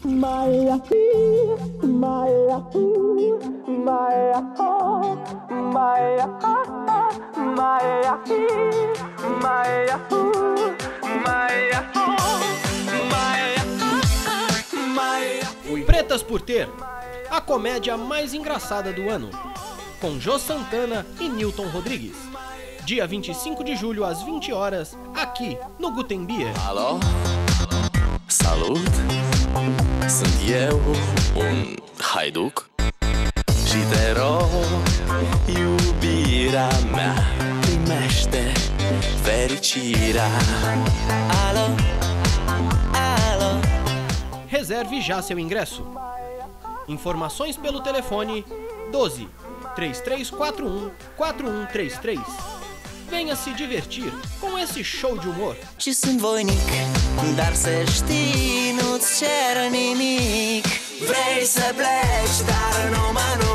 Maia, Maia, Maia, Maia, Maia, Maia, Maia. Pretas por Ter, a comédia mais engraçada do ano, com Jô Santana e Nilton Rodrigues. Dia 25 de julho às 20 horas, aqui no Gutenbier. Alo, salut, sunt eu, un haiduc și te rog, iubirea mea, primește fericirea. Alo, alo. Reserve já seu ingresso. Informações pelo telefone 12 3341 4133. Venha se divertir com esse show de humor. Și sunt voinic, dar să știi, nu-ți cer nimic. Vrei să pleci, dar numai nu